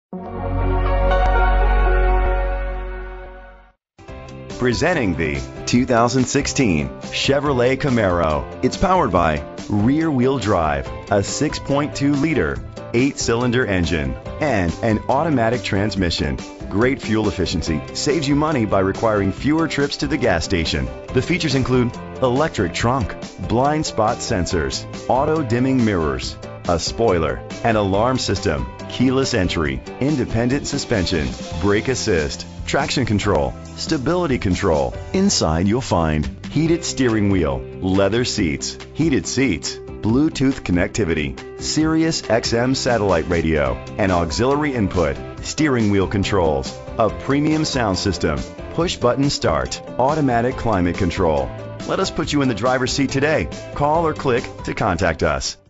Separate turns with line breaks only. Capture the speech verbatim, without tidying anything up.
Presenting the two thousand sixteen Chevrolet Camaro. It's powered by rear-wheel drive, a six point two liter, eight-cylinder engine, and an automatic transmission. Great fuel efficiency saves you money by requiring fewer trips to the gas station. The features include electric trunk, blind spot sensors, auto-dimming mirrors, a spoiler, an alarm system, keyless entry, independent suspension, brake assist, traction control, stability control. Inside you'll find heated steering wheel, leather seats, heated seats, Bluetooth connectivity, Sirius X M satellite radio, and auxiliary input, steering wheel controls, a premium sound system, push button start, automatic climate control. Let us put you in the driver's seat today. Call or click to contact us.